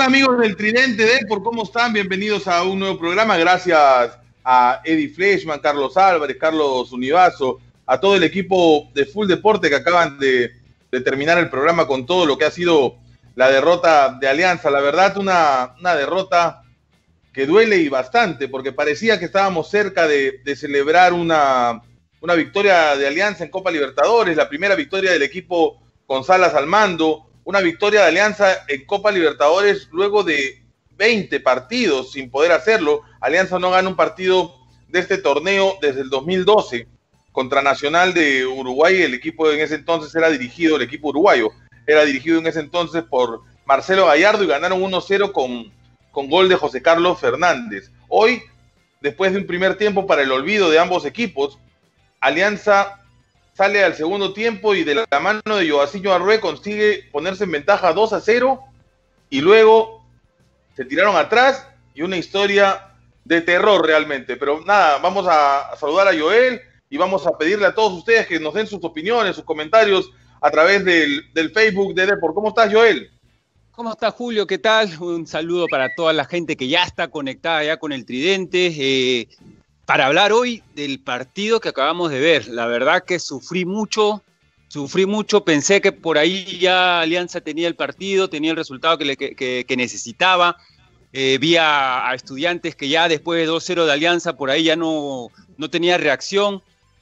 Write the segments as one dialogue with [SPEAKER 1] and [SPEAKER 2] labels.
[SPEAKER 1] amigos del Tridente Depor? ¿Cómo están? Bienvenidos a un nuevo programa. Gracias a Eddie Fleischmann, Carlos Álvarez, Carlos Univaso, a todo el equipo de Full Deporte que acaban de terminar el programa con todo lo que ha sido la derrota de Alianza. La verdad, una derrota que duele y bastante, porque parecía que estábamos cerca de celebrar una victoria de Alianza en Copa Libertadores, la primera victoria del equipo con Salas al mando, una victoria de Alianza en Copa Libertadores luego de 20 partidos sin poder hacerlo. Alianza no gana un partido de este torneo desde el 2012 contra Nacional de Uruguay. El equipo en ese entonces era dirigido, el equipo uruguayo era dirigido en ese entonces por Marcelo Gallardo y ganaron 1-0 con gol de José Carlos Fernández. Hoy, después de un primer tiempo para el olvido de ambos equipos, Alianza sale al segundo tiempo y de la mano de Joaquín Arrué consigue ponerse en ventaja 2-0 y luego se tiraron atrás y una historia de terror realmente. Pero nada, vamos a saludar a Joel y vamos a pedirle a todos ustedes que nos den sus opiniones, sus comentarios a través del Facebook de Depor. ¿Cómo estás, Joel?
[SPEAKER 2] ¿Cómo está, Julio? ¿Qué tal? Un saludo para toda la gente que ya está conectada ya con el Tridente. Para hablar hoy del partido que acabamos de ver. La verdad que sufrí mucho, pensé que por ahí ya Alianza tenía el partido, tenía el resultado que necesitaba. Vi a Estudiantes que ya después de 2-0 de Alianza por ahí ya no tenía reacción.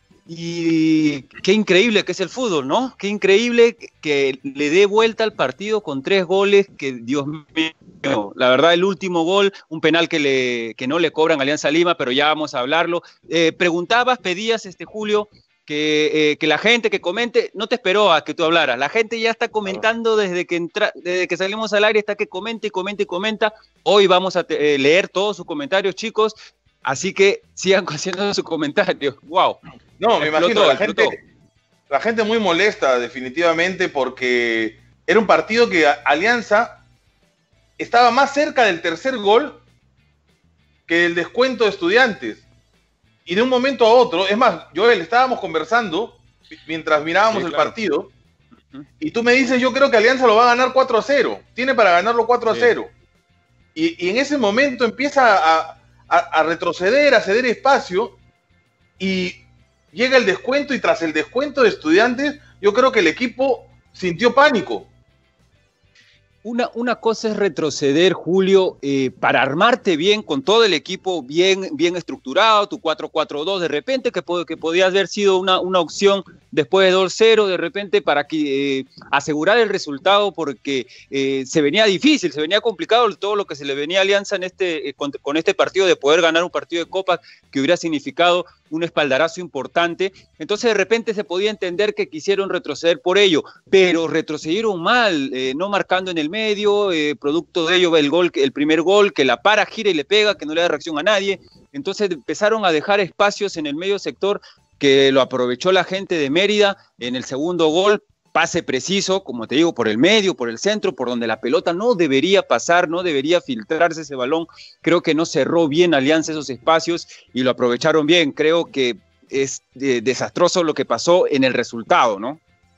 [SPEAKER 2] Y qué increíble que es el fútbol, ¿no? Qué increíble que le dé vuelta al partido con 3 goles, que Dios mío, la verdad el último gol, un penal que no le cobran a Alianza Lima, pero ya vamos a hablarlo. Pedías, Julio, que la gente que comente, no te esperó a que tú hablaras, la gente ya está comentando desde que salimos al aire, está que comenta y comenta. Hoy vamos a leer todos sus comentarios, chicos, así que sigan haciendo sus comentarios. ¡Wow!
[SPEAKER 1] No, me imagino, la gente muy molesta definitivamente porque era un partido que Alianza estaba más cerca del tercer gol que del descuento de Estudiantes. Y de un momento a otro, es más, Joel, estábamos conversando mientras mirábamos el partido y tú me dices, yo creo que Alianza lo va a ganar 4-0, tiene para ganarlo 4-0. Y en ese momento empieza a retroceder, a ceder espacio y llega el descuento y tras el descuento de Estudiantes, yo creo que el equipo sintió pánico.
[SPEAKER 2] Una cosa es retroceder, Julio, para armarte bien, con todo el equipo bien estructurado, tu 4-4-2, de repente que podía haber sido una opción después de 2-0, de repente para asegurar el resultado, porque se venía difícil, se venía complicado todo lo que se le venía a Alianza con este partido, de poder ganar un partido de Copa que hubiera significado un espaldarazo importante. Entonces de repente se podía entender que quisieron retroceder por ello, pero retrocedieron mal, no marcando en el medio, producto de ello el primer gol, que la para, gira y le pega, que no le da reacción a nadie. Entonces empezaron a dejar espacios en el medio sector que lo aprovechó la gente de Mérida en el segundo gol, pase preciso, como te digo, por el medio, por el centro, por donde la pelota no debería pasar, no debería filtrarse ese balón. Creo que no cerró bien Alianza esos espacios y lo aprovecharon bien. Creo que es desastroso lo que pasó en el resultado, ¿no?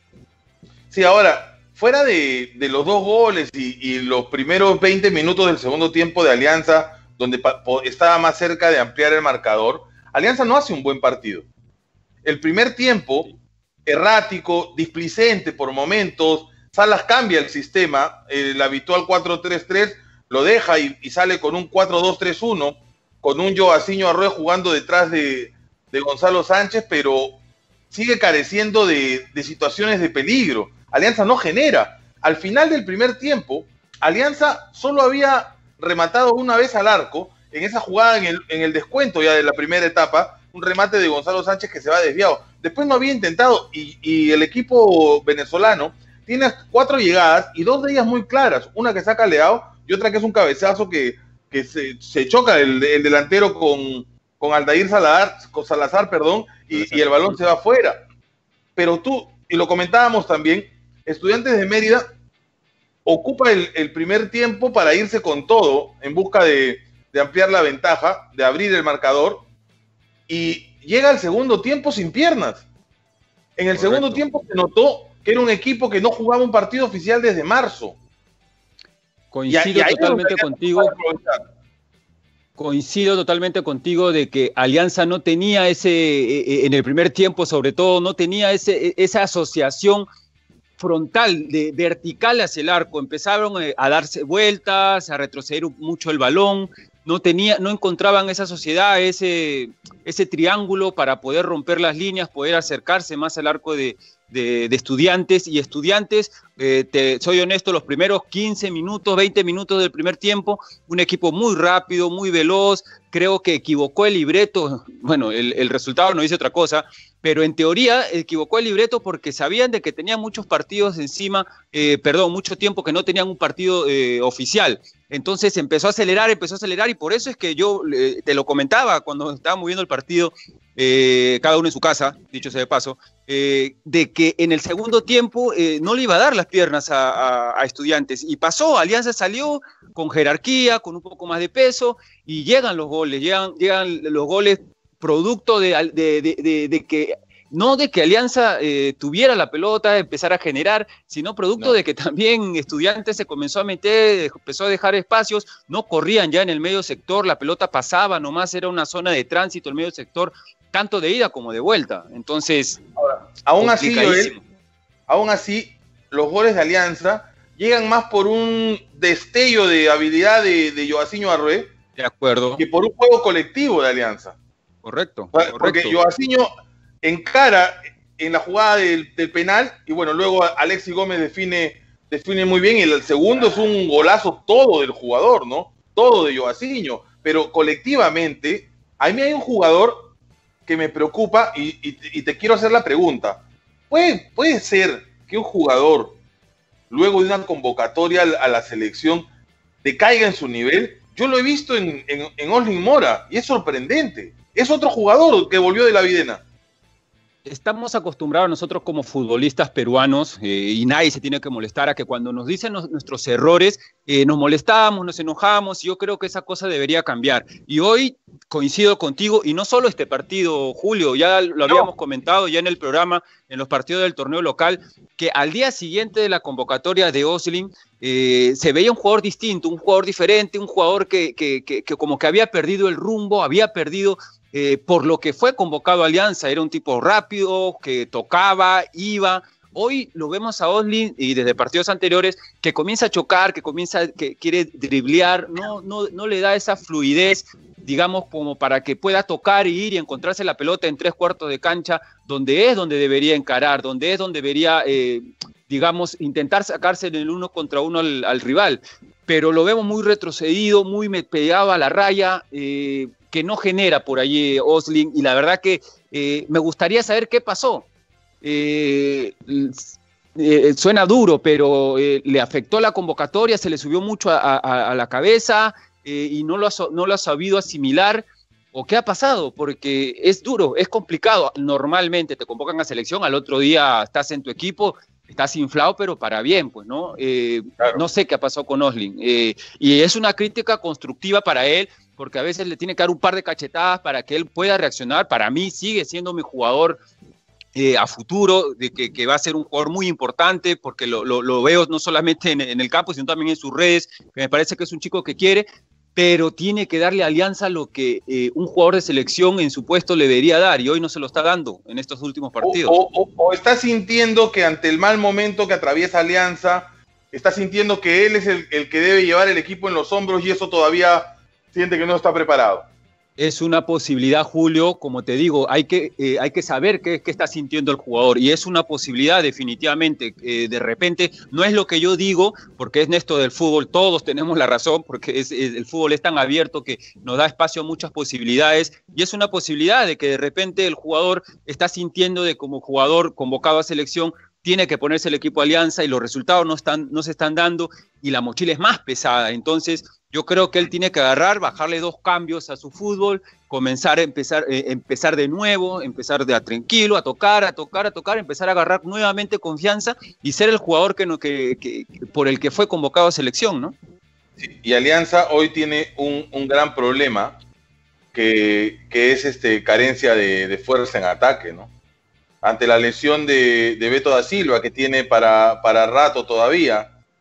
[SPEAKER 1] Sí, ahora, fuera de los 2 goles y los primeros 20 minutos del segundo tiempo de Alianza, donde estaba más cerca de ampliar el marcador, Alianza no hace un buen partido. El primer tiempo, errático, displicente por momentos. Salas cambia el sistema, el habitual 4-3-3 lo deja y sale con un 4-2-3-1, con un Joaquín Arrué jugando detrás de Gonzalo Sánchez, pero sigue careciendo de situaciones de peligro. Alianza no genera. Al final del primer tiempo, Alianza solo había rematado una vez al arco, en esa jugada en el descuento ya de la primera etapa, un remate de Gonzalo Sánchez que se va desviado. Después no había intentado y el equipo venezolano tiene 4 llegadas y 2 de ellas muy claras. Una que saca Leao y otra que es un cabezazo que se choca el delantero con Aldair Salazar, y el balón se va afuera. Pero y lo comentábamos también, Estudiantes de Mérida ocupa el primer tiempo para irse con todo en busca de ampliar la ventaja, de abrir el marcador, y llega al segundo tiempo sin piernas. En el segundo tiempo se notó que era un equipo que no jugaba un partido oficial desde marzo.
[SPEAKER 2] Coincido totalmente contigo. Coincido totalmente contigo de que Alianza no tenía en el primer tiempo sobre todo, no tenía esa asociación frontal, vertical hacia el arco. Empezaron a darse vueltas, a retroceder mucho el balón, no encontraban esa sociedad, ese triángulo para poder romper las líneas, poder acercarse más al arco de Estudiantes. Y Estudiantes, soy honesto, los primeros 15 minutos, 20 minutos del primer tiempo, un equipo muy rápido, muy veloz. Creo que equivocó el libreto. Bueno, el resultado no dice otra cosa, pero en teoría equivocó el libreto porque sabían de que tenían muchos partidos encima, mucho tiempo que no tenían un partido oficial. Entonces empezó a acelerar y por eso es que yo te lo comentaba cuando estábamos viendo el partido, cada uno en su casa, dicho sea de paso, de que en el segundo tiempo no le iba a dar las piernas a Estudiantes, y pasó. Alianza salió con jerarquía, con un poco más de peso, y llegan los goles, llegan los goles producto de que no de que Alianza tuviera la pelota, empezar a generar, sino producto de que también Estudiantes se comenzó a meter, empezó a dejar espacios, no corrían ya en el medio sector, la pelota pasaba, nomás era una zona de tránsito el medio sector, tanto de ida como de vuelta. Entonces,
[SPEAKER 1] ahora, aún así, los goles de Alianza llegan más por un destello de habilidad de Joaquinho Arrué,
[SPEAKER 2] de acuerdo,
[SPEAKER 1] que por un juego colectivo de Alianza.
[SPEAKER 2] Correcto.
[SPEAKER 1] Porque Joaquinho encara en la jugada del penal, y bueno, luego Alexis Gómez define muy bien, y el segundo es un golazo todo del jugador, ¿no? Todo de Joaquinho, pero colectivamente, a mí hay un jugador que me preocupa, y te quiero hacer la pregunta. ¿Puede ser que un jugador, luego de una convocatoria a la selección, decaiga en su nivel? Yo lo he visto en Oslin Mora, y es sorprendente. Es otro jugador que volvió de la Videna.
[SPEAKER 2] Estamos acostumbrados nosotros como futbolistas peruanos, y nadie se tiene que molestar, a que cuando nos dicen nuestros errores, nos molestamos, nos enojamos, y yo creo que esa cosa debería cambiar. Y hoy coincido contigo, y no solo este partido, Julio, ya lo habíamos comentado ya en el programa, en los partidos del torneo local, que al día siguiente de la convocatoria de Oslin, se veía un jugador distinto, un jugador diferente, un jugador que como que había perdido el rumbo, había perdido... por lo que fue convocado a Alianza. Era un tipo rápido, que tocaba, iba. Hoy lo vemos a Oslin, y desde partidos anteriores, que comienza a chocar, que quiere driblear, no le da esa fluidez, digamos, como para que pueda tocar y ir y encontrarse la pelota en 3/4 de cancha, donde debería encarar, donde debería, digamos, intentar sacarse en el 1 contra 1 al rival. Pero lo vemos muy retrocedido, muy pegado a la raya, que no genera por allí Oslin, y la verdad que me gustaría saber qué pasó. Suena duro, pero le afectó la convocatoria, se le subió mucho a la cabeza, y no lo ha sabido asimilar. ¿O qué ha pasado? Porque es duro, es complicado. Normalmente te convocan a selección, al otro día estás en tu equipo, estás inflado, pero para bien, pues, ¿no? Claro. No sé qué ha pasado con Oslin. Y es una crítica constructiva para él, porque a veces le tiene que dar un par de cachetadas para que él pueda reaccionar. Para mí sigue siendo mi jugador a futuro, de que va a ser un jugador muy importante, porque lo veo no solamente en el campo, sino también en sus redes, que me parece que es un chico que quiere, pero tiene que darle a Alianza lo que un jugador de selección en su puesto le debería dar, y hoy no se lo está dando en estos últimos partidos.
[SPEAKER 1] O está sintiendo que ante el mal momento que atraviesa Alianza, está sintiendo que él es el que debe llevar el equipo en los hombros, y eso todavía siente que no está preparado.
[SPEAKER 2] Es una posibilidad, Julio, como te digo, hay que saber qué está sintiendo el jugador, y es una posibilidad definitivamente. De repente, no es lo que yo digo, porque es esto del fútbol, todos tenemos la razón, porque el fútbol es tan abierto que nos da espacio a muchas posibilidades, y es una posibilidad de que de repente el jugador está sintiendo de como jugador convocado a selección, tiene que ponerse el equipo Alianza, y los resultados no se están dando, y la mochila es más pesada. Entonces yo creo que él tiene que bajarle 2 cambios a su fútbol, empezar de nuevo, empezar de a tranquilo, a tocar, empezar a agarrar nuevamente confianza y ser el jugador por el que fue convocado a selección, ¿no?
[SPEAKER 1] Sí, y Alianza hoy tiene un gran problema, que es carencia de fuerza en ataque, ¿no? Ante la lesión de Beto da Silva, que tiene para rato todavía,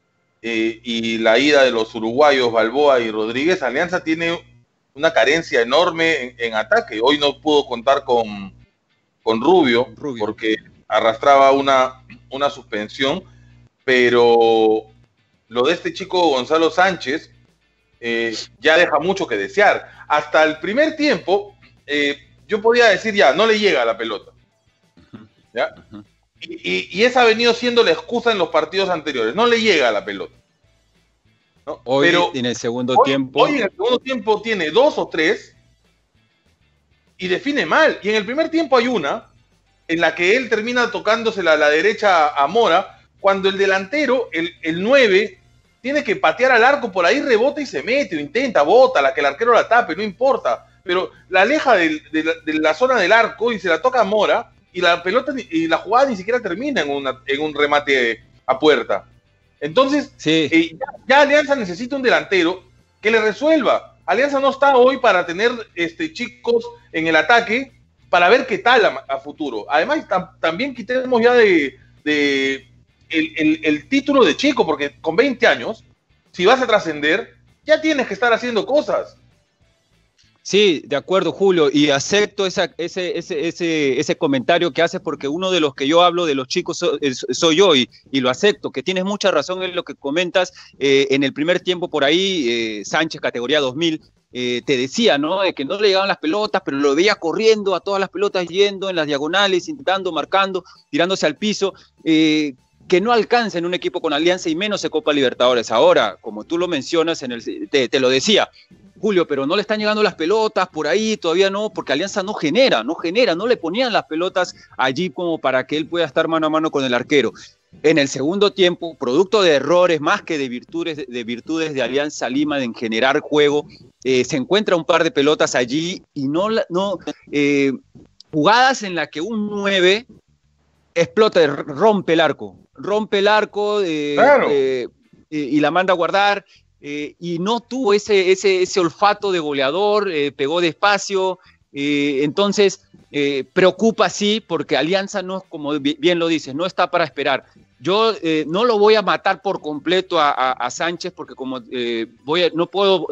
[SPEAKER 1] y la ida de los uruguayos Balboa y Rodríguez, Alianza tiene una carencia enorme en ataque. Hoy no pudo contar con Rubio, porque arrastraba una suspensión, pero lo de este chico Gonzalo Sánchez ya deja mucho que desear. Hasta el primer tiempo yo podía decir ya, no le llega la pelota. ¿Ya? Y esa ha venido siendo la excusa en los partidos anteriores, no le llega la pelota. ¿No?
[SPEAKER 2] Hoy
[SPEAKER 1] pero
[SPEAKER 2] en el segundo tiempo...
[SPEAKER 1] Hoy en el segundo tiempo tiene 2 o 3 y define mal. Y en el primer tiempo hay una en la que él termina tocándosela a la derecha a Mora, cuando el delantero, el 9, tiene que patear al arco, por ahí rebota y se mete, o intenta, bota, la que el arquero la tape, no importa, pero la aleja de la zona del arco y se la toca a Mora, y la pelota y la jugada ni siquiera termina en un remate a puerta. Entonces, sí. Ya Alianza necesita un delantero que le resuelva. Alianza no está hoy para tener chicos en el ataque para ver qué tal a futuro. Además, también quitemos ya el título de chico, porque con 20 años, si vas a trascender, ya tienes que estar haciendo cosas.
[SPEAKER 2] Sí, de acuerdo, Julio, y acepto ese comentario que haces, porque uno de los que yo hablo de los chicos soy yo, y lo acepto, que tienes mucha razón en lo que comentas. En el primer tiempo por ahí, Sánchez, categoría 2000, te decía, ¿no?, de que no le llegaban las pelotas, pero lo veía corriendo a todas las pelotas, yendo en las diagonales, intentando, marcando, tirándose al piso, que no alcanza en un equipo con Alianza y menos en Copa Libertadores. Ahora, como tú lo mencionas, te lo decía, Julio, pero no le están llegando las pelotas por ahí, todavía no, porque Alianza no le ponían las pelotas allí como para que él pueda estar mano a mano con el arquero. En el segundo tiempo, producto de errores más que de virtudes de Alianza Lima en generar juego, se encuentra un par de pelotas allí y jugadas en las que un 9 explota, rompe el arco, claro. Y la manda a guardar. Y no tuvo ese olfato de goleador, pegó despacio, entonces preocupa sí, porque Alianza no, como bien lo dices, no está para esperar. Yo no lo voy a matar por completo a Sánchez, porque como no puedo,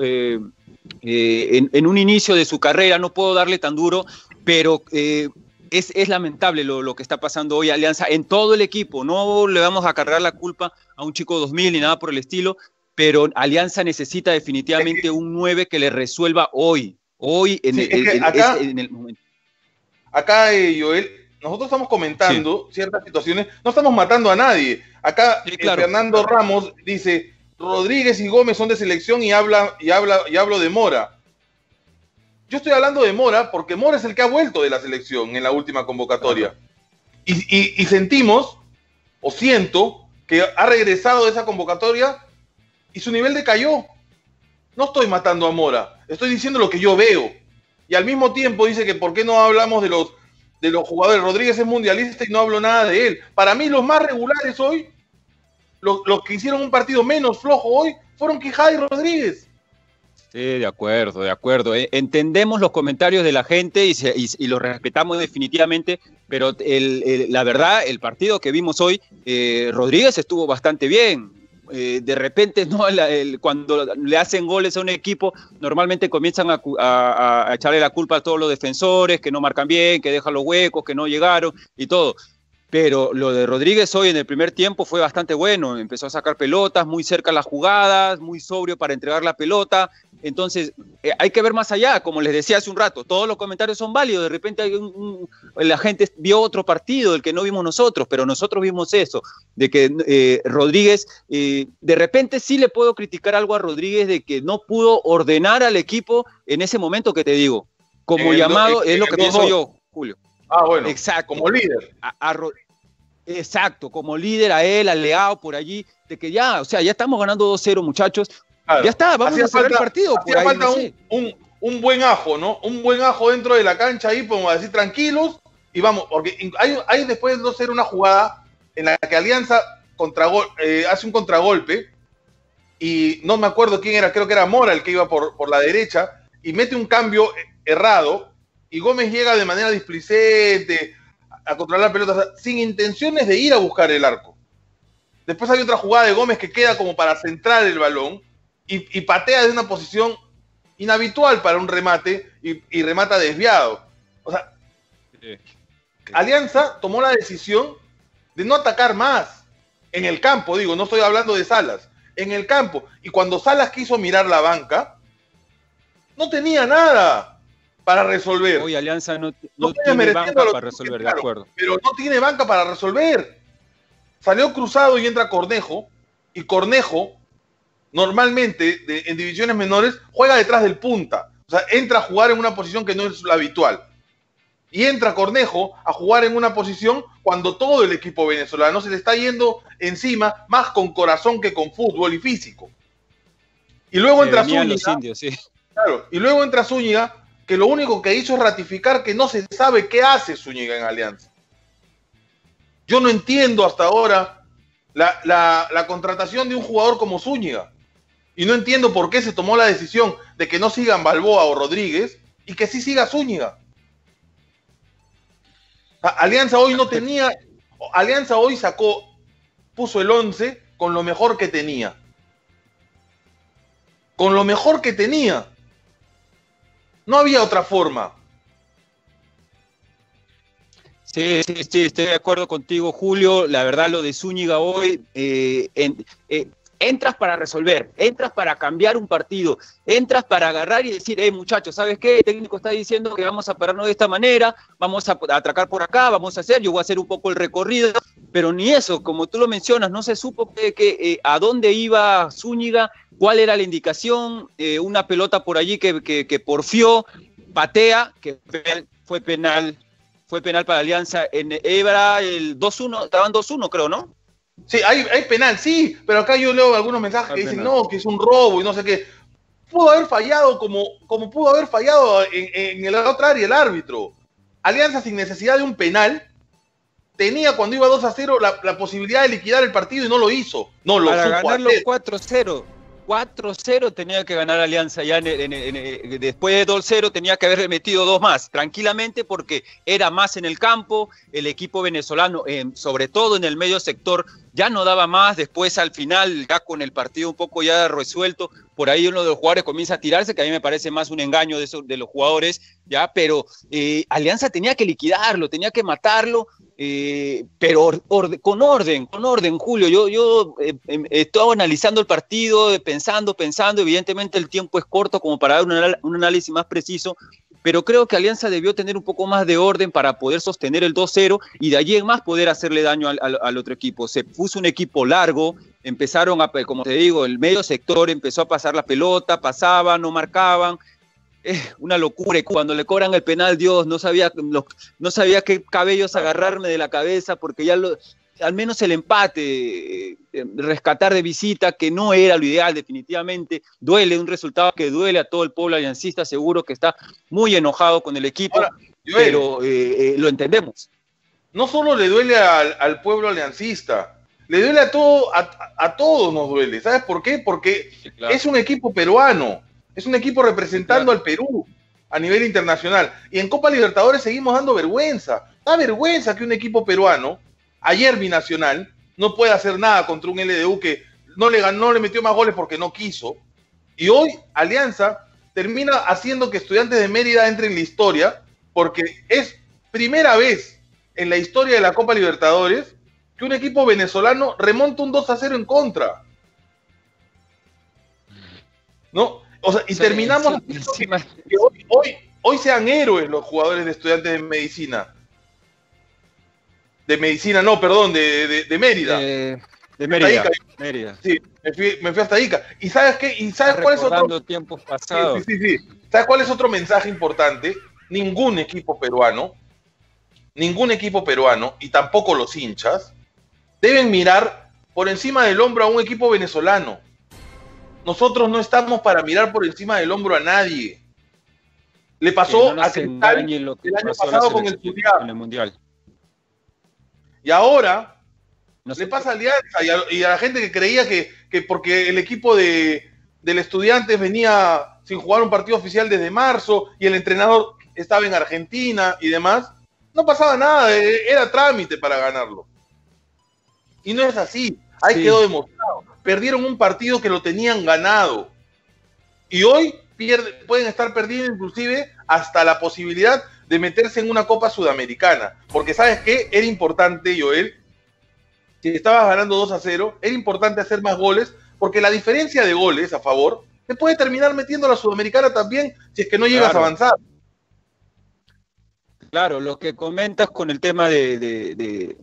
[SPEAKER 2] en un inicio de su carrera, no puedo darle tan duro, pero es lamentable lo que está pasando hoy a Alianza en todo el equipo. No le vamos a cargar la culpa a un chico 2000 ni nada por el estilo, pero Alianza necesita definitivamente un 9 que le resuelva hoy en el momento.
[SPEAKER 1] Acá, Joel, nosotros estamos comentando ciertas situaciones, no estamos matando a nadie. Acá claro. Fernando Ramos dice, Rodríguez y Gómez son de selección y hablo de Mora. Yo estoy hablando de Mora porque Mora es el que ha vuelto de la selección en la última convocatoria. Y sentimos, o siento, que ha regresado de esa convocatoria y su nivel decayó. No estoy matando a Mora, estoy diciendo lo que yo veo. Y al mismo tiempo dice que por qué no hablamos de los jugadores. Rodríguez es mundialista y no hablo nada de él. Para mí los más regulares hoy, los que hicieron un partido menos flojo hoy, fueron Quijada y Rodríguez.
[SPEAKER 2] Sí, de acuerdo. Entendemos los comentarios de la gente y los respetamos definitivamente, pero la verdad, el partido que vimos hoy, Rodríguez estuvo bastante bien. De repente, ¿no? Cuando le hacen goles a un equipo, normalmente comienzan a echarle la culpa a todos los defensores, que no marcan bien, que dejan los huecos, que no llegaron y todo. Pero lo de Rodríguez hoy en el primer tiempo fue bastante bueno. Empezó a sacar pelotas, muy cerca las jugadas, muy sobrio para entregar la pelota. Entonces, hay que ver más allá, como les decía hace un rato. Todos los comentarios son válidos. De repente la gente vio otro partido, el que no vimos nosotros, pero nosotros vimos eso, de que Rodríguez, de repente sí le puedo criticar algo a Rodríguez de que no pudo ordenar al equipo en ese momento que te digo. Como llamado, es lo que pienso yo, Julio.
[SPEAKER 1] Ah, bueno, exacto. Como líder.
[SPEAKER 2] Exacto, como líder a él, al Leao por allí, de que ya estamos ganando 2-0, muchachos. Claro. Ya está, vamos a cerrar el partido.
[SPEAKER 1] Hacía falta un buen ajo, ¿no? Un buen ajo dentro de la cancha ahí, podemos decir, tranquilos, y vamos, porque hay después del 2-0 una jugada en la que Alianza hace un contragolpe, y no me acuerdo quién era, creo que era Mora el que iba por la derecha, y mete un cambio errado, y Gómez llega de manera displicente a controlar la pelota, sin intenciones de ir a buscar el arco. Después hay otra jugada de Gómez que queda como para centrar el balón y patea de una posición inhabitual para un remate y remata desviado. O sea, Alianza tomó la decisión de no atacar más en el campo, digo, no estoy hablando de Salas, en el campo. Y cuando Salas quiso mirar la banca, no tenía nada para resolver.
[SPEAKER 2] Hoy Alianza no tiene banca para resolver, claro, de acuerdo.
[SPEAKER 1] Pero no tiene banca para resolver. Salió Cruzado y entra Cornejo, y Cornejo normalmente en divisiones menores juega detrás del punta. O sea, entra a jugar en una posición que no es la habitual. Y entra Cornejo a jugar en una posición cuando todo el equipo venezolano se le está yendo encima más con corazón que con fútbol y físico. Y luego entra Zúñiga.
[SPEAKER 2] Los indios, sí.
[SPEAKER 1] Claro, y luego entra Zúñiga, que lo único que hizo es ratificar que no se sabe qué hace Zúñiga en Alianza. Yo no entiendo hasta ahora la contratación de un jugador como Zúñiga. Y no entiendo por qué se tomó la decisión de que no sigan Balboa o Rodríguez y que sí siga Zúñiga. Alianza hoy no tenía, Alianza hoy puso el 11 con lo mejor que tenía. Con lo mejor que tenía. No había otra forma.
[SPEAKER 2] Sí, estoy de acuerdo contigo, Julio. La verdad, lo de Zúñiga hoy, entras para resolver, entras para cambiar un partido, entras para agarrar y decir, muchachos, ¿sabes qué? El técnico está diciendo que vamos a pararnos de esta manera, vamos a atracar por acá, vamos a hacer, yo voy a hacer un poco el recorrido, pero ni eso, como tú lo mencionas, no se supo a dónde iba Zúñiga, cuál era la indicación, una pelota por allí que porfió, patea, que fue penal para Alianza, era el 2-1, estaban 2-1 creo, ¿no?
[SPEAKER 1] Sí, hay penal, sí, pero acá yo leo algunos mensajes que dicen, no, que es un robo y no sé qué. Pudo haber fallado como pudo haber fallado en la otra área el árbitro. Alianza, sin necesidad de un penal, tenía cuando iba 2-0 la posibilidad de liquidar el partido y no lo hizo. No lo
[SPEAKER 2] para
[SPEAKER 1] supo
[SPEAKER 2] ganarlo
[SPEAKER 1] hacer.
[SPEAKER 2] 4-0. 4-0 tenía que ganar Alianza ya después de 2-0 tenía que haberle metido 2 más, tranquilamente, porque era más en el campo, el equipo venezolano, sobre todo en el medio sector, ya no daba más. Después al final, ya con el partido un poco ya resuelto, por ahí uno de los jugadores comienza a tirarse, que a mí me parece más un engaño de los jugadores, ya, pero Alianza tenía que liquidarlo, tenía que matarlo, pero con orden, Julio. Yo estaba analizando el partido, pensando, evidentemente el tiempo es corto como para dar un análisis más preciso, pero creo que Alianza debió tener un poco más de orden para poder sostener el 2-0 y de allí en más poder hacerle daño al otro equipo. Se puso un equipo largo, empezaron como te digo, el medio sector empezó a pasar la pelota, pasaban, no marcaban. Una locura. Y cuando le cobran el penal, Dios, no sabía qué cabellos agarrarme de la cabeza, porque ya al menos el empate, rescatar de visita, que no era lo ideal definitivamente, duele, un resultado que duele a todo el pueblo aliancista, seguro que está muy enojado con el equipo. Ahora, pero lo entendemos.
[SPEAKER 1] No solo le duele al pueblo aliancista, le duele a todos nos duele. ¿Sabes por qué? Porque sí, claro, es un equipo peruano. Es un equipo representando al Perú a nivel internacional. Y en Copa Libertadores seguimos dando vergüenza. Da vergüenza que un equipo peruano, ayer binacional, no pueda hacer nada contra un LDU que no le metió más goles porque no quiso. Y hoy Alianza termina haciendo que Estudiantes de Mérida entre en la historia, porque es primera vez en la historia de la Copa Libertadores que un equipo venezolano remonta un 2-0 en contra. ¿No? O sea, y terminamos que hoy sean héroes los jugadores de Estudiantes de Medicina. De Medicina, no, perdón, de Mérida.
[SPEAKER 2] De Mérida. Mérida.
[SPEAKER 1] Sí, me fui hasta Ica. ¿Y sabes qué? ¿Y sabes cuál es otro?
[SPEAKER 2] Tiempos pasados.
[SPEAKER 1] Sí. ¿Sabes cuál es otro mensaje importante? Ningún equipo peruano, y tampoco los hinchas, deben mirar por encima del hombro a un equipo venezolano. Nosotros no estamos para mirar por encima del hombro a nadie. Le pasó a Cristal el año pasado con el
[SPEAKER 2] Mundial.
[SPEAKER 1] Y ahora le pasa a Alianza y a la gente que creía que porque el equipo del Estudiantes venía sin jugar un partido oficial desde marzo y el entrenador estaba en Argentina y demás, no pasaba nada, era trámite para ganarlo. Y no es así. Ahí
[SPEAKER 2] Sí.
[SPEAKER 1] quedó demostrado. Perdieron un partido que lo tenían ganado. Y hoy pueden estar perdiendo inclusive hasta la posibilidad de meterse en una Copa Sudamericana. Porque ¿sabes qué? Era importante, Joel, si estabas ganando 2-0, era importante hacer más goles, porque la diferencia de goles a favor te puede terminar metiendo a la Sudamericana también si es que no llegas a avanzar.
[SPEAKER 2] Claro, lo que comentas con el tema de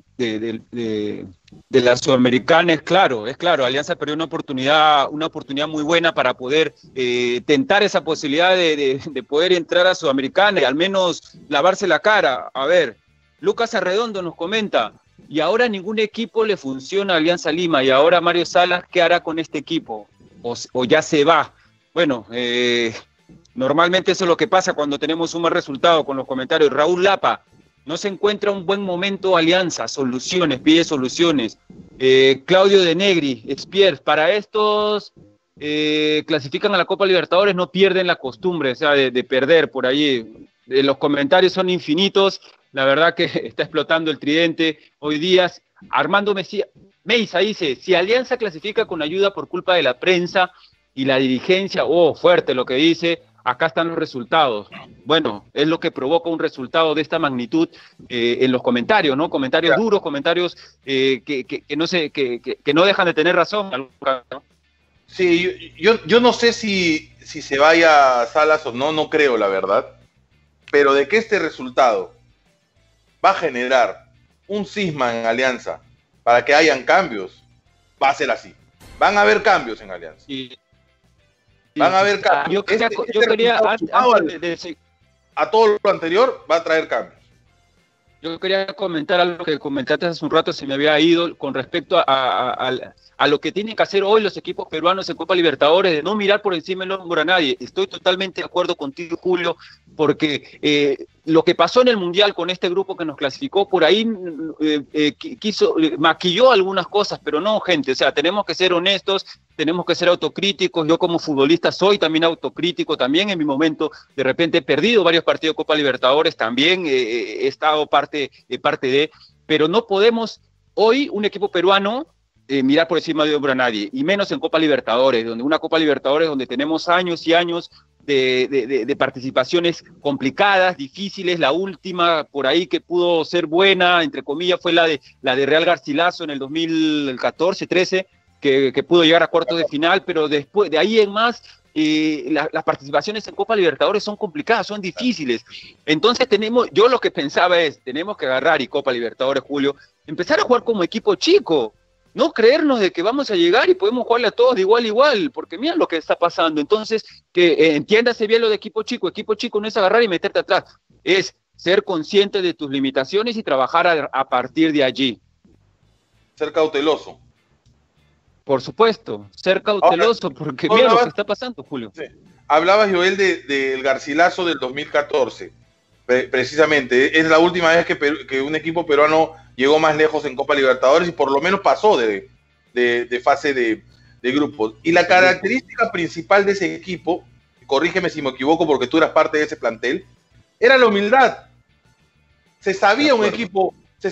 [SPEAKER 2] la Sudamericana es claro, Alianza perdió una oportunidad muy buena para poder tentar esa posibilidad de poder entrar a Sudamericana y al menos lavarse la cara. A ver, Lucas Arredondo nos comenta, y ahora ningún equipo le funciona a Alianza Lima, y ahora Mario Salas, ¿qué hará con este equipo? O ya se va. Bueno, normalmente eso es lo que pasa cuando tenemos un mal resultado con los comentarios. Raúl Lapa, no se encuentra un buen momento Alianza, soluciones, pide soluciones. Claudio de Negri, Expier, para estos clasifican a la Copa Libertadores, no pierden la costumbre, o sea, de perder por ahí. Los comentarios son infinitos, la verdad que está explotando el tridente hoy día. Armando Meiza dice, si Alianza clasifica con ayuda por culpa de la prensa y la dirigencia, fuerte lo que dice, acá están los resultados. Bueno, es lo que provoca un resultado de esta magnitud en los comentarios, ¿no? Comentarios duros, comentarios que no dejan de tener razón, ¿no?
[SPEAKER 1] Sí, yo no sé si se vaya a Salas o no, no creo, la verdad. Pero de que este resultado va a generar un cisma en Alianza para que hayan cambios, va a ser así. Van a haber cambios en Alianza. Van a haber cambios.
[SPEAKER 2] Yo quería
[SPEAKER 1] a todo lo anterior, va a traer cambios.
[SPEAKER 2] Yo quería comentar algo que comentaste hace un rato, se me había ido, con respecto a lo que tienen que hacer hoy los equipos peruanos en Copa Libertadores, de no mirar por encima del hombro a nadie. Estoy totalmente de acuerdo contigo, Julio, porque lo que pasó en el Mundial con este grupo que nos clasificó, por ahí maquilló algunas cosas, pero no, gente, o sea, tenemos que ser honestos, tenemos que ser autocríticos. Yo como futbolista soy también autocrítico, también en mi momento, de repente he perdido varios partidos de Copa Libertadores, también he estado parte de, pero no podemos hoy, un equipo peruano, mirar por encima de hombro a nadie, y menos en Copa Libertadores, una Copa Libertadores donde tenemos años y años de participaciones complicadas, difíciles. La última por ahí que pudo ser buena, entre comillas, fue la de Real Garcilaso en el 2014-13, que pudo llegar a cuartos de final, pero después de ahí en más, las participaciones en Copa Libertadores son complicadas, son difíciles. Entonces yo lo que pensaba es, tenemos que agarrar, y Copa Libertadores, Julio, empezar a jugar como equipo chico, no creernos de que vamos a llegar y podemos jugarle a todos de igual a igual, porque mira lo que está pasando. Entonces, que entiéndase bien lo de equipo chico no es agarrar y meterte atrás, es ser consciente de tus limitaciones y trabajar a partir de allí.
[SPEAKER 1] Ser cauteloso.
[SPEAKER 2] Por supuesto, ser cauteloso, porque mira lo que está pasando, Julio.
[SPEAKER 1] Sí. Hablabas, Joel, del Garcilaso del 2014, precisamente. Es la última vez que un equipo peruano llegó más lejos en Copa Libertadores y por lo menos pasó de fase de grupos. Y la característica principal de ese equipo, corrígeme si me equivoco porque tú eras parte de ese plantel, era la humildad. Se sabía un equipo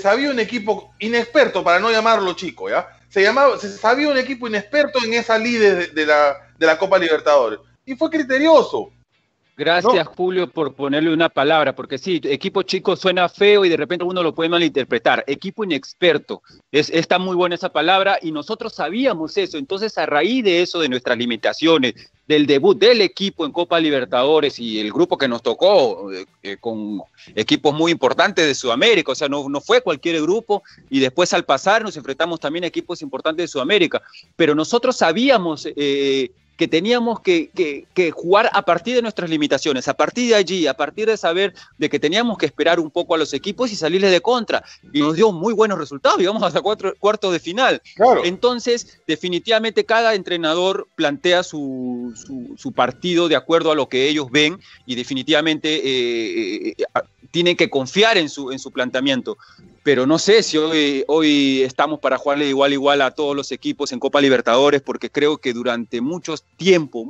[SPEAKER 1] inexperto, para no llamarlo chico, ¿ya? Se sabía un equipo inexperto en esa liga de la Copa Libertadores. Y fue criterioso.
[SPEAKER 2] Gracias, ¿no? Julio, por ponerle una palabra, porque sí, equipo chico suena feo y de repente uno lo puede malinterpretar. Equipo inexperto, está muy buena esa palabra y nosotros sabíamos eso. Entonces, a raíz de eso, de nuestras limitaciones, del debut del equipo en Copa Libertadores y el grupo que nos tocó con equipos muy importantes de Sudamérica, o sea, no fue cualquier grupo, y después al pasar nos enfrentamos también a equipos importantes de Sudamérica, pero nosotros sabíamos que teníamos que jugar a partir de nuestras limitaciones, a partir de allí, a partir de saber de que teníamos que esperar un poco a los equipos y salirles de contra, y nos dio muy buenos resultados, llegamos hasta cuartos de final. Claro. Entonces, definitivamente cada entrenador plantea su partido de acuerdo a lo que ellos ven, y definitivamente tienen que confiar en su planteamiento. Pero no sé si hoy estamos para jugarle igual a igual a todos los equipos en Copa Libertadores, porque creo que durante mucho tiempo,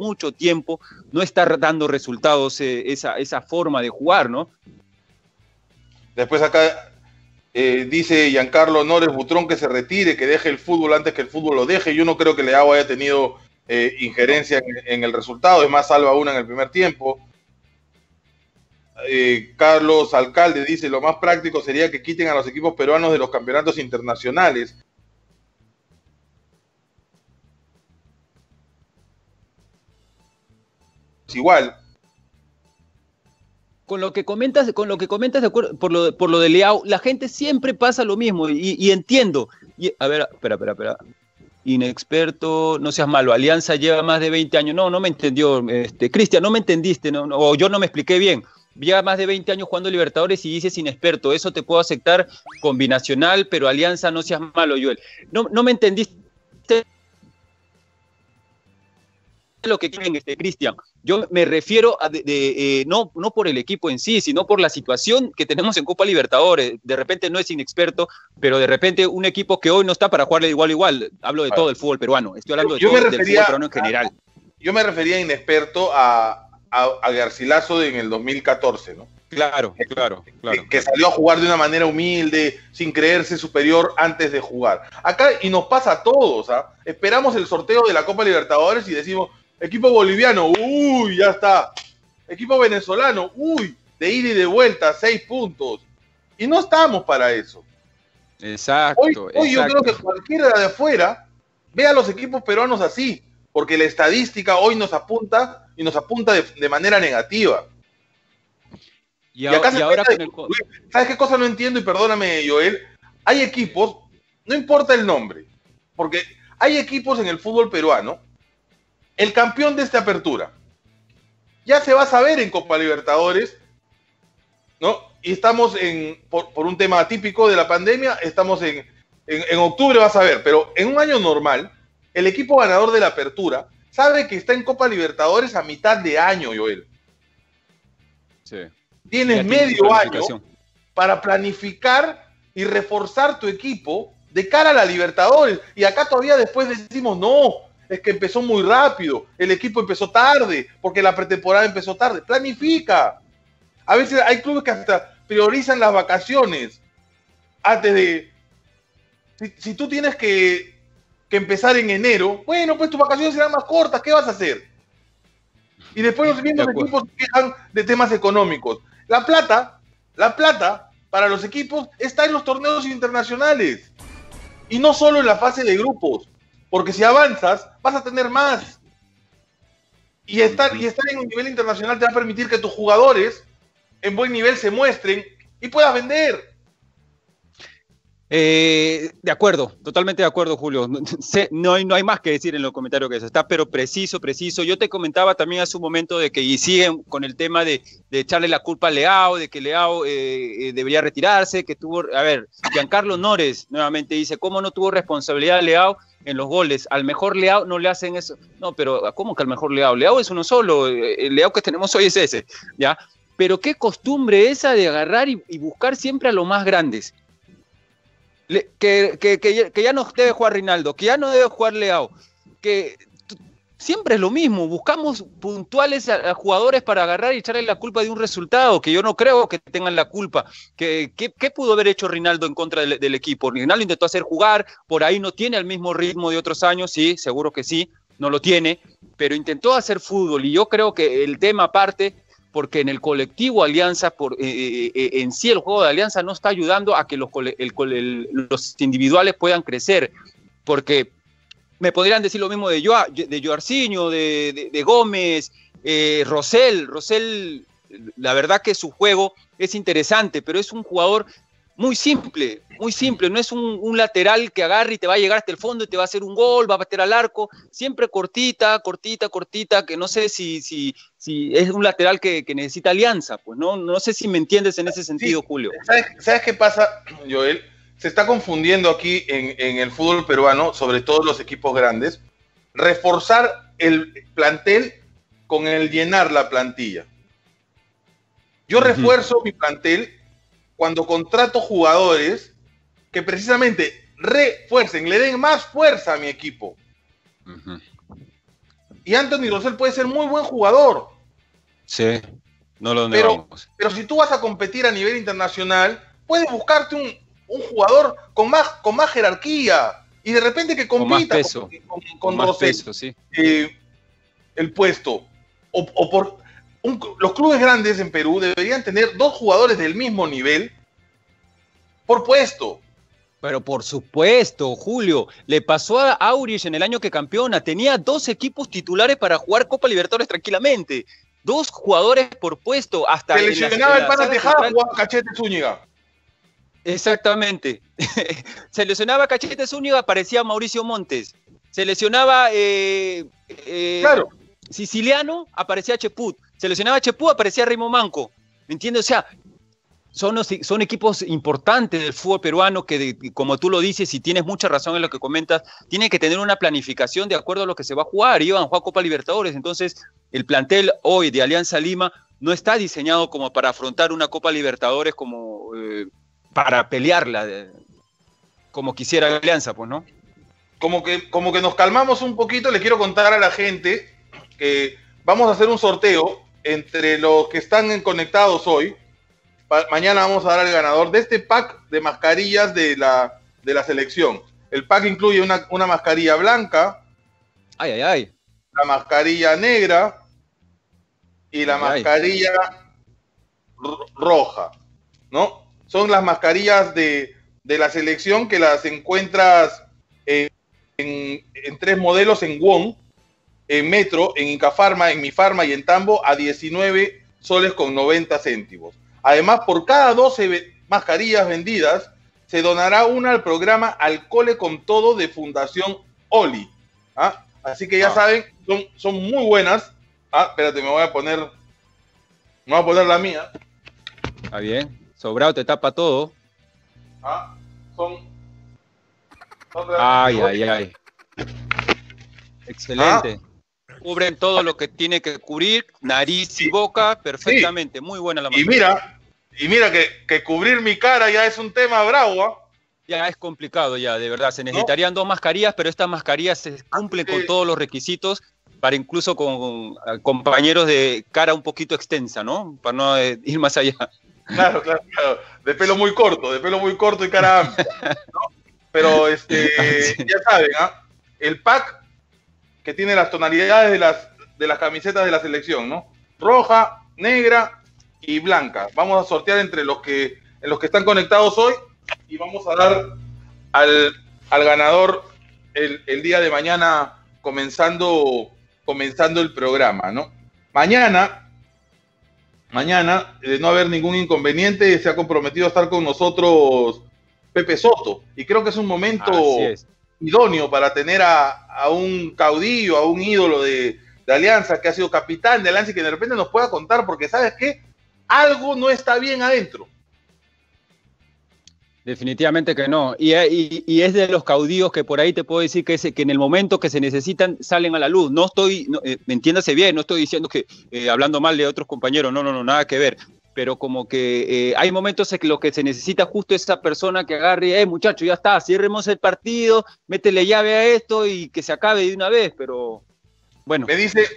[SPEAKER 2] no está dando resultados esa forma de jugar, ¿no?
[SPEAKER 1] Después acá Dice Giancarlo Nores Butrón que se retire, que deje el fútbol antes que el fútbol lo deje. Yo no creo que Leao haya tenido injerencia en el resultado, es más, salva una en el primer tiempo. Carlos Alcalde dice, lo más práctico sería que quiten a los equipos peruanos de los campeonatos internacionales. Es igual.
[SPEAKER 2] Con lo que comentas de acuerdo, por lo de Leao, la gente siempre pasa lo mismo y entiendo. A ver, espera. Inexperto, no seas malo, Alianza lleva más de 20 años. No me entendió, Cristian, no me entendiste, o yo no me expliqué bien. Lleva más de 20 años jugando Libertadores y dices inexperto. Eso te puedo aceptar con Binacional, pero Alianza no seas malo, Joel. No me entendiste lo que quieren, Cristian. Yo me refiero a no por el equipo en sí, sino por la situación que tenemos en Copa Libertadores. De repente no es inexperto, pero de repente un equipo que hoy no está para jugarle igual. Hablo de todo el fútbol peruano. Estoy hablando del fútbol peruano en general.
[SPEAKER 1] Yo me refería inexperto a Garcilaso en el 2014, ¿no?
[SPEAKER 2] Claro.
[SPEAKER 1] Que salió a jugar de una manera humilde, sin creerse superior antes de jugar. Acá, y nos pasa a todos, ¿ah? Esperamos el sorteo de la Copa Libertadores y decimos, equipo boliviano, uy, ya está. Equipo venezolano, uy, de ida y de vuelta, 6 puntos. Y no estamos para eso.
[SPEAKER 2] Exacto.
[SPEAKER 1] Hoy yo creo que cualquiera de afuera ve a los equipos peruanos así, porque la estadística hoy nos apunta de manera negativa. Y ahora ¿sabes qué cosa no entiendo? Y perdóname, Joel. Hay equipos, no importa el nombre, porque hay equipos en el fútbol peruano. El campeón de esta apertura ya se va a saber en Copa Libertadores, ¿no? Y estamos por un tema típico de la pandemia, estamos en octubre, vas a ver, pero en un año normal, el equipo ganador de la apertura sabe que está en Copa Libertadores a mitad de año, Joel.
[SPEAKER 2] Sí.
[SPEAKER 1] Tienes medio año para planificar y reforzar tu equipo de cara a la Libertadores. Y acá todavía después decimos, no, es que empezó muy rápido, el equipo empezó tarde, porque la pretemporada empezó tarde. Planifica. A veces hay clubes que hasta priorizan las vacaciones antes de... Si tú tienes que empezar en enero, bueno, pues tus vacaciones serán más cortas, ¿qué vas a hacer? Y después los mismos equipos se quejan de temas económicos. La plata para los equipos está en los torneos internacionales y no solo en la fase de grupos, porque si avanzas vas a tener más y estar en un nivel internacional te va a permitir que tus jugadores en buen nivel se muestren y puedas vender.
[SPEAKER 2] De acuerdo, totalmente de acuerdo, Julio. No hay más que decir en los comentarios que eso está, pero preciso. Yo te comentaba también hace un momento de que y siguen con el tema de echarle la culpa a Leao, de que Leao debería retirarse, que tuvo, a ver, Giancarlo Nores nuevamente dice, ¿cómo no tuvo responsabilidad Leao en los goles? Al mejor Leao no le hacen eso. No, pero ¿cómo que al mejor Leao? Leao es uno solo, el Leao que tenemos hoy es ese, ¿ya? Pero qué costumbre esa de agarrar y buscar siempre a los más grandes. Que ya no debe jugar Rinaldo, que ya no debe jugar Leao, que siempre es lo mismo, buscamos puntuales a jugadores para agarrar y echarle la culpa de un resultado, que yo no creo que tengan la culpa. ¿Qué pudo haber hecho Rinaldo en contra del equipo? Rinaldo intentó hacer jugar, por ahí no tiene el mismo ritmo de otros años, sí, seguro que sí, no lo tiene, pero intentó hacer fútbol y yo creo que el tema aparte, porque en el colectivo Alianza, en sí el juego de Alianza no está ayudando a que los individuales puedan crecer, porque me podrían decir lo mismo de Joarciño, de Gómez, Rosell, la verdad que su juego es interesante, pero es un jugador muy simple, no es un lateral que agarre y te va a llegar hasta el fondo y te va a hacer un gol, va a bater al arco, siempre cortita, que no sé si es un lateral que necesita Alianza, pues no sé si me entiendes en ese sentido, sí. Julio.
[SPEAKER 1] ¿Sabes qué pasa, Joel? Se está confundiendo aquí en el fútbol peruano, sobre todo los equipos grandes, reforzar el plantel con el llenar la plantilla. Yo refuerzo mi plantel cuando contrato jugadores que precisamente refuercen, le den más fuerza a mi equipo. Y Anthony Rosell puede ser muy buen jugador.
[SPEAKER 2] Sí, no lo negamos.
[SPEAKER 1] Pero si tú vas a competir a nivel internacional, puedes buscarte un jugador con más jerarquía y de repente que compita
[SPEAKER 2] con más peso,
[SPEAKER 1] con más
[SPEAKER 2] Rosell, peso, sí.
[SPEAKER 1] El puesto. Los clubes grandes en Perú deberían tener 2 jugadores del mismo nivel por puesto.
[SPEAKER 2] Pero por supuesto, Julio, le pasó a Aurich en el año que campeona, tenía 2 equipos titulares para jugar Copa Libertadores tranquilamente, 2 jugadores por puesto, hasta
[SPEAKER 1] se lesionaba el pana Tejada, jugaba Cachete Zúñiga.
[SPEAKER 2] Exactamente, se lesionaba Cachete Zúñiga, aparecía Mauricio Montes, se lesionaba
[SPEAKER 1] claro.
[SPEAKER 2] Siciliano, aparecía Cheput, se lesionaba Cheput, aparecía Raymond Manco, ¿me entiendes? O sea, son equipos importantes del fútbol peruano que, como tú lo dices, y tienes mucha razón en lo que comentas, tienen que tener una planificación de acuerdo a lo que se va a jugar. Iban a jugar Copa Libertadores, entonces el plantel hoy de Alianza Lima no está diseñado como para afrontar una Copa Libertadores como para pelearla, como quisiera Alianza, pues, ¿no?
[SPEAKER 1] Como que nos calmamos un poquito. Le quiero contar a la gente que vamos a hacer un sorteo entre los que están conectados hoy. Mañana vamos a dar al ganador de este pack de mascarillas de la selección. El pack incluye una mascarilla blanca, la mascarilla negra y la mascarilla roja, ¿no? Son las mascarillas de la selección que las encuentras en 3 modelos en Wong, en Metro, en Incafarma, en Mifarma y en Tambo a 19 soles con 90 céntimos. Además, por cada 12 mascarillas vendidas, se donará una al programa Alcohol con Todo de Fundación Oli. ¿Ah? Así que ya saben, son muy buenas. Espérate, me voy a poner la mía.
[SPEAKER 2] Está bien, sobrado te tapa todo. Ay. Excelente. Cubren todo lo que tiene que cubrir, nariz y boca, perfectamente. Sí. Muy buena la mascarilla.
[SPEAKER 1] Y mira que cubrir mi cara ya es un tema bravo.
[SPEAKER 2] Ya es complicado ya, de verdad. Se necesitarían 2 mascarillas, pero estas mascarillas se cumplen con todos los requisitos para incluso con compañeros de cara un poquito extensa, ¿no? Para no ir más allá.
[SPEAKER 1] Claro. De pelo muy corto y cara amplia, ¿no? Pero ya saben, el pack que tiene las tonalidades de las camisetas de la selección, ¿no? Roja, negra y blanca. Vamos a sortear entre los que están conectados hoy y vamos a dar al ganador el día de mañana comenzando el programa, ¿no? Mañana, de no haber ningún inconveniente, se ha comprometido a estar con nosotros Pepe Soto, y creo que es un momento idóneo para tener a un caudillo, a un ídolo de Alianza, que ha sido capitán de Alianza y que de repente nos pueda contar, porque ¿sabes qué? Algo no está bien adentro.
[SPEAKER 2] Definitivamente que no. Y es de los caudillos que por ahí te puedo decir que en el momento que se necesitan salen a la luz. No estoy, me entiéndase bien, no estoy diciendo que hablando mal de otros compañeros, no, nada que ver. Pero como que hay momentos en que lo que se necesita justo es esa persona que agarre, muchachos, ya está, cierremos el partido, métele llave a esto y que se acabe de una vez, pero bueno.
[SPEAKER 1] Me dice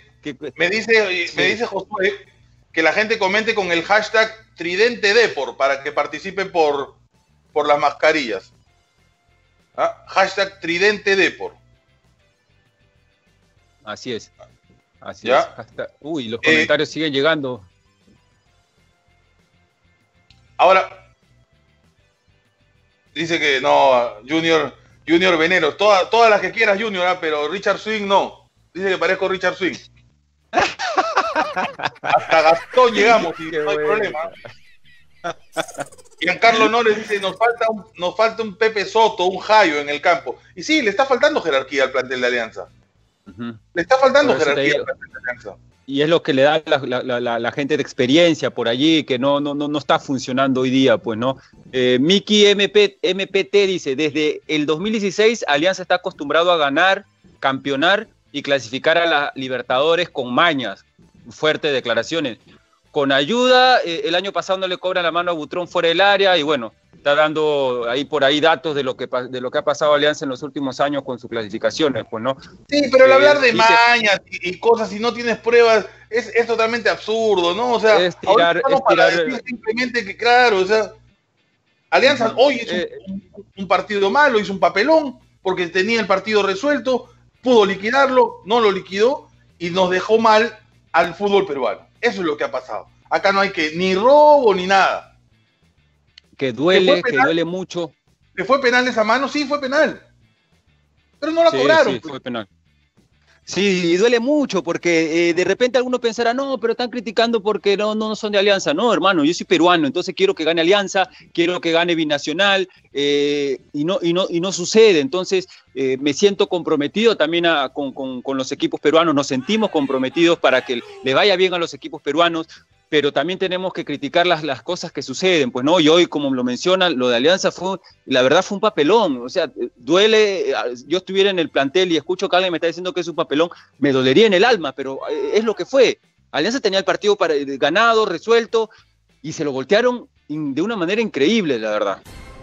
[SPEAKER 1] Josué que la gente comente con el hashtag TridenteDepor para que participen por las mascarillas. Hashtag TridenteDepor.
[SPEAKER 2] Así es. Hashtag, los comentarios siguen llegando.
[SPEAKER 1] Ahora, dice que no, Junior Veneros, todas las que quieras, Junior, pero Richard Swing no. Dice que parezco Richard Swing. Hasta Gastón llegamos y no hay problema. Giancarlo Nores dice, nos falta un Pepe Soto, un Jayo en el campo. Y sí, le está faltando jerarquía al plantel de Alianza. Le está faltando jerarquía al plantel de Alianza.
[SPEAKER 2] Y es lo que le da la gente de experiencia por allí, que no está funcionando hoy día, pues, ¿no? Miki MPT dice, desde el 2016 Alianza está acostumbrado a ganar, campeonar y clasificar a la Libertadores con mañas. Fuertes declaraciones. Con ayuda, el año pasado no le cobran la mano a Butrón fuera del área y bueno, está dando ahí por ahí datos de lo que ha pasado Alianza en los últimos años con sus clasificaciones, pues, ¿no?
[SPEAKER 1] Sí, pero el hablar de mañas y cosas si no tienes pruebas es totalmente absurdo, ¿no? O sea,
[SPEAKER 2] es tirar
[SPEAKER 1] decir simplemente que claro, o sea, Alianza hoy hizo un partido malo, hizo un papelón, porque tenía el partido resuelto, pudo liquidarlo, no lo liquidó, y nos dejó mal al fútbol peruano. Eso es lo que ha pasado. Acá no hay que ni robo ni nada.
[SPEAKER 2] Que duele mucho.
[SPEAKER 1] ¿Que fue penal esa mano? Sí, fue penal. Pero no la cobraron.
[SPEAKER 2] Sí, fue penal. Sí, y duele mucho porque de repente algunos pensarán, no, pero están criticando porque no son de Alianza. No, hermano, yo soy peruano, entonces quiero que gane Alianza, quiero que gane Binacional, y no sucede. Entonces me siento comprometido también con los equipos peruanos, nos sentimos comprometidos para que le vaya bien a los equipos peruanos, pero también tenemos que criticar las cosas que suceden, pues no, y hoy, como lo mencionan, lo de Alianza la verdad fue un papelón, o sea, duele, yo estuviera en el plantel y escucho que alguien me está diciendo que es un papelón, me dolería en el alma, pero es lo que fue. Alianza tenía el partido ganado, resuelto, y se lo voltearon de una manera increíble, la verdad.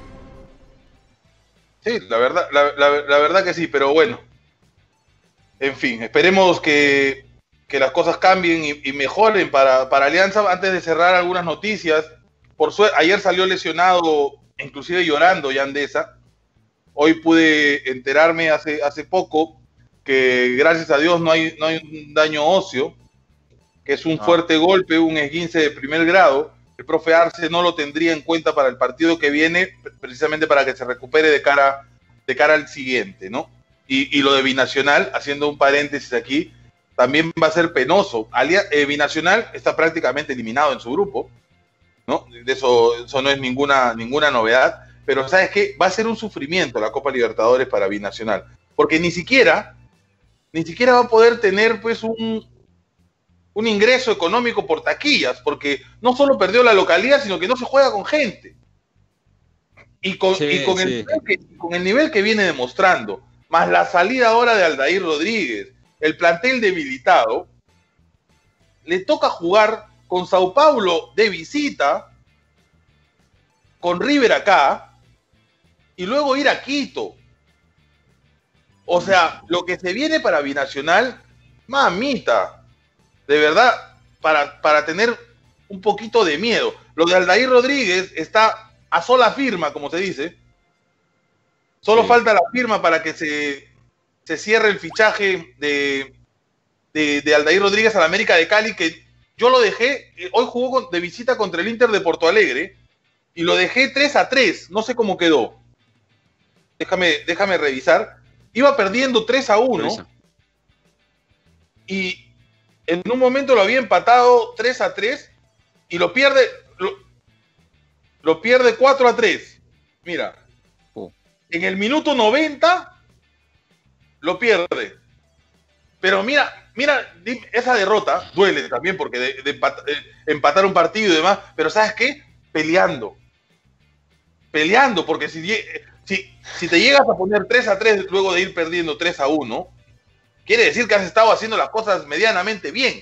[SPEAKER 1] Sí, la verdad que sí, pero bueno, en fin, esperemos que las cosas cambien y mejoren para Alianza. Antes de cerrar algunas noticias, por suerte, ayer salió lesionado, inclusive llorando Yandesa. Hoy pude enterarme hace poco que gracias a Dios no hay un daño óseo, que es un fuerte golpe, un esguince de primer grado. El profe Arce no lo tendría en cuenta para el partido que viene, precisamente para que se recupere de cara al siguiente, ¿no? Y lo de Binacional, haciendo un paréntesis aquí, también va a ser penoso. Binacional está prácticamente eliminado en su grupo, ¿no? Eso no es ninguna novedad, pero ¿sabes qué? Va a ser un sufrimiento la Copa Libertadores para Binacional, porque ni siquiera va a poder tener pues un ingreso económico por taquillas, porque no solo perdió la localidad, sino que no se juega con gente. Y con el nivel que viene demostrando, más la salida ahora de Aldair Rodríguez, el plantel debilitado, le toca jugar con Sao Paulo de visita, con River acá, y luego ir a Quito. O sea, lo que se viene para Binacional, mamita, de verdad, para tener un poquito de miedo. Lo de Aldair Rodríguez está a sola firma, como se dice. Solo falta la firma para que se cierre el fichaje de Aldair Rodríguez al América de Cali, que yo lo dejé, hoy jugó de visita contra el Inter de Porto Alegre, y lo dejé 3-3, no sé cómo quedó. Déjame revisar. Iba perdiendo 3-1, y en un momento lo había empatado 3-3, y lo pierde 4-3. Mira, en el minuto 90 lo pierde. Pero mira, esa derrota duele también porque de empatar un partido y demás, pero ¿sabes qué? Peleando, porque si te llegas a poner 3-3 luego de ir perdiendo 3-1, quiere decir que has estado haciendo las cosas medianamente bien.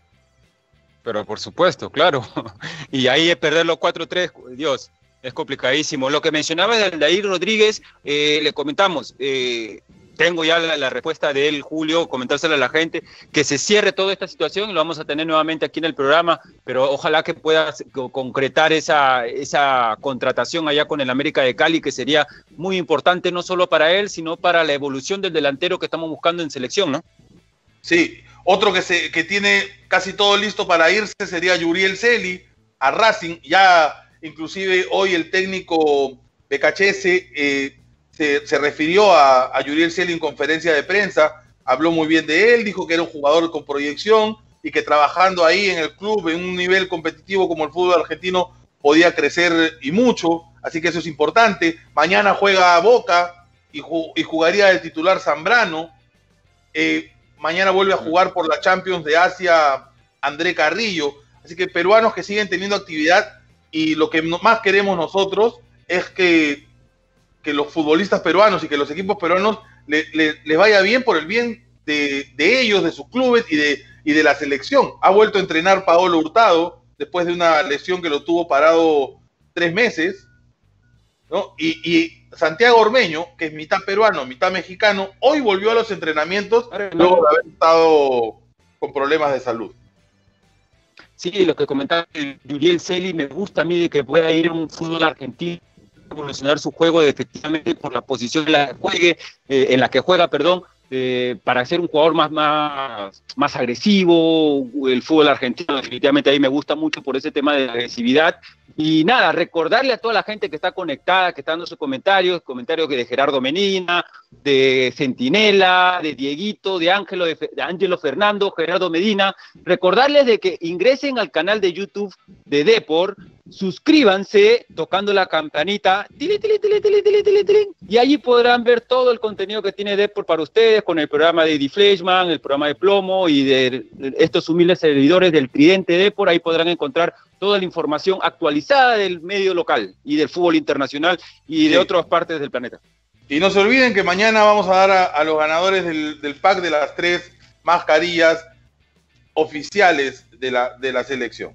[SPEAKER 2] Pero por supuesto, claro. Y ahí perderlo 4-3, Dios, es complicadísimo. Lo que mencionaba de Aldair Rodríguez, le comentamos, tengo ya la respuesta de él, Julio, comentársela a la gente, que se cierre toda esta situación y lo vamos a tener nuevamente aquí en el programa, pero ojalá que pueda concretar esa contratación allá con el América de Cali, que sería muy importante no solo para él, sino para la evolución del delantero que estamos buscando en selección, ¿no?
[SPEAKER 1] Sí, otro que tiene casi todo listo para irse sería Yuriel Celi a Racing. Ya inclusive hoy el técnico BKHS se refirió a Yuriel Celi en conferencia de prensa, habló muy bien de él, dijo que era un jugador con proyección y que trabajando ahí en el club en un nivel competitivo como el fútbol argentino podía crecer y mucho, así que eso es importante. Mañana juega Boca y jugaría el titular Zambrano. Mañana vuelve a jugar por la Champions de Asia André Carrillo, así que peruanos que siguen teniendo actividad, y lo que más queremos nosotros es que los futbolistas peruanos y que los equipos peruanos les vaya bien por el bien de ellos, de sus clubes y de la selección. Ha vuelto a entrenar Paolo Hurtado después de una lesión que lo tuvo parado 3 meses, ¿no? Y Santiago Ormeño, que es mitad peruano, mitad mexicano, hoy volvió a los entrenamientos luego de haber estado con problemas de salud.
[SPEAKER 2] Sí, lo que comentaba Yuriel Celi, me gusta a mí de que pueda ir a un fútbol argentino, evolucionar su juego efectivamente por la posición en la que juega, perdón, para ser un jugador más agresivo. El fútbol argentino definitivamente ahí me gusta mucho por ese tema de la agresividad. Y nada, recordarle a toda la gente que está conectada, que está dando sus comentarios de Gerardo Medina, de Centinela, de Dieguito, de Ángelo Fernando, Gerardo Medina, recordarles de que ingresen al canal de YouTube de Depor, suscríbanse tocando la campanita, y allí podrán ver todo el contenido que tiene Depor para ustedes, con el programa de Eddie Fleischmann, el programa de Plomo y de estos humildes servidores del Tridente Depor. Ahí podrán encontrar toda la información actualizada del medio local y del fútbol internacional y de otras partes del planeta.
[SPEAKER 1] Y no se olviden que mañana vamos a dar a los ganadores del pack de las 3 mascarillas oficiales de la selección.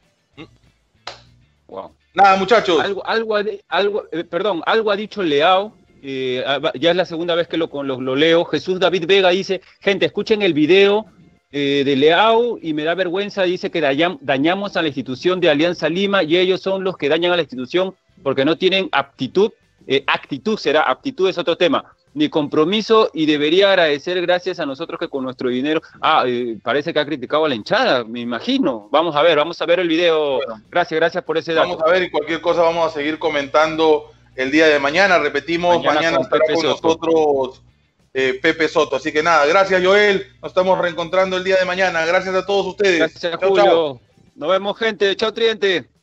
[SPEAKER 2] Wow.
[SPEAKER 1] Nada, muchachos.
[SPEAKER 2] Algo ha dicho Leao, ya es la segunda vez que lo leo. Jesús David Vega dice, gente, escuchen el video de Leao y me da vergüenza, dice que dañamos a la institución de Alianza Lima y ellos son los que dañan a la institución porque no tienen aptitud es otro tema, ni compromiso, y debería agradecer gracias a nosotros que con nuestro dinero, parece que ha criticado a la hinchada, me imagino. Vamos a ver el video. Bueno, gracias por ese dato.
[SPEAKER 1] Vamos a ver, y cualquier cosa vamos a seguir comentando el día de mañana. Repetimos, mañana estará con nosotros Pepe Soto. Así que nada, gracias Joel, nos estamos reencontrando el día de mañana. Gracias a todos ustedes.
[SPEAKER 2] Gracias, Julio. Chau. Nos vemos, gente. Chao, Tridente.